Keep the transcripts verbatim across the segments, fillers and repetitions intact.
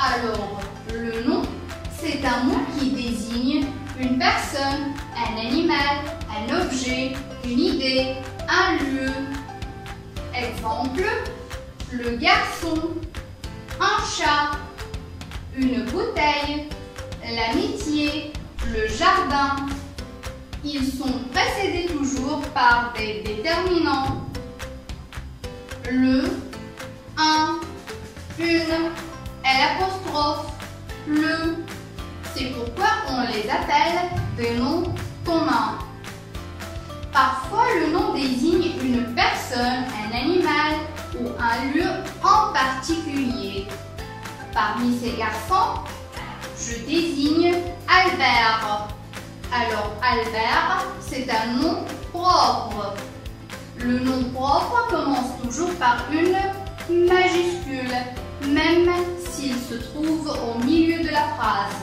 Alors, le nom, c'est un mot qui désigne une personne, un animal, un objet, une idée, un lieu. Exemple, le garçon, un chat, une bouteille, l'amitié, le jardin. Ils sont précédés toujours par des déterminants. Le, un, une, l'apostrophe, le. C'est pourquoi on les appelle des noms communs. Parfois, le nom désigne une personne, un animal ou un lieu en particulier. Parmi ces garçons, je désigne Albert. Alors, Albert, c'est un nom propre. Le nom propre commence toujours par une majuscule, même s'il se trouve au milieu de la phrase.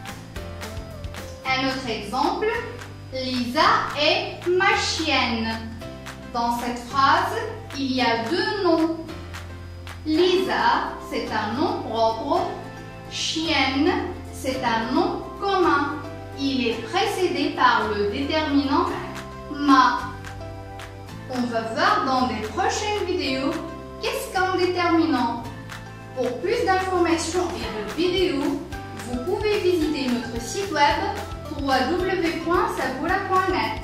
Un autre exemple, Lisa est ma chienne. Dans cette phrase, il y a deux noms. Lisa, c'est un nom propre. Chienne, c'est un nom commun. Il est précédé par le déterminant ma. On va voir dans des prochaines vidéos qu'est-ce qu'un déterminant. Pour plus d'informations et de vidéos, vous pouvez visiter notre site web w w w point saboula point net.